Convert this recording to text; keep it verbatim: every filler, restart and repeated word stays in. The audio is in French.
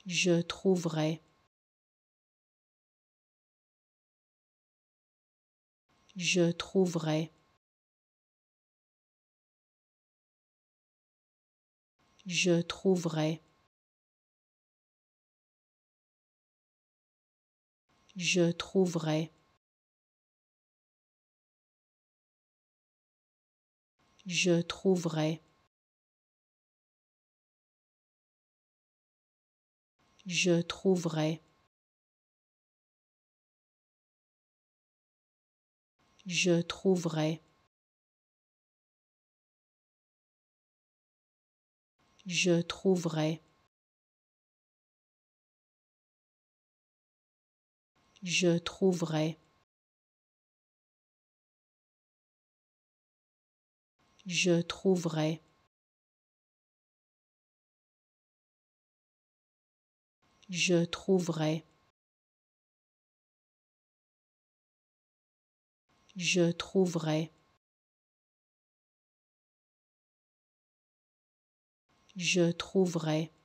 Je trouverai. Je trouverai. Je trouverai. Je trouverai. Je trouverai. Je trouverai. Je trouverai. Je trouverai. Je trouverai. Je trouverai. Je trouverai. Je trouverai. Je trouverai.